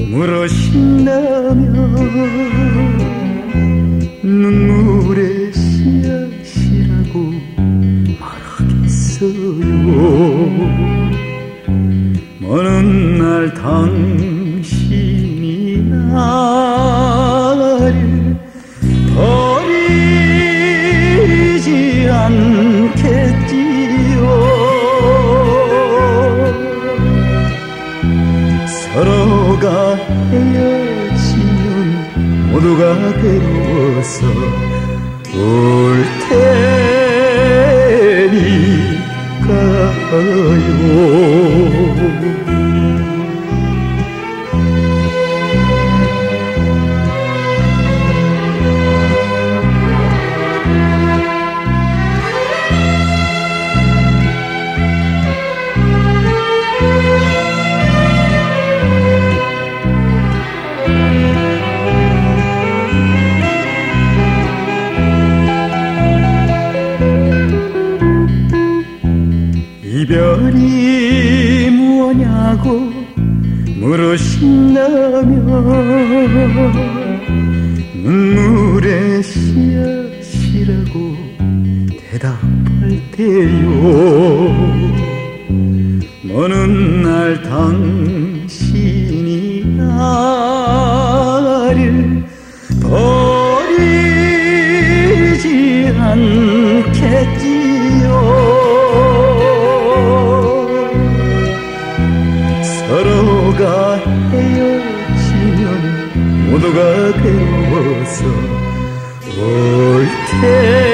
물어신다면 눈물의 씨앗이라고 말하겠어요. 먼 날 당신이 나를 버리지 않겠지요. 서로가 헤어지면 모두가 괴로워서 올 테니까요. 이별이 뭐냐고 물으신다면 눈물의 씨앗이라고 대답할 때요. 먼 날 당신이 나를 버리지 않겠지요. 서로가 헤어지면 모두가 괴로워서 올 테니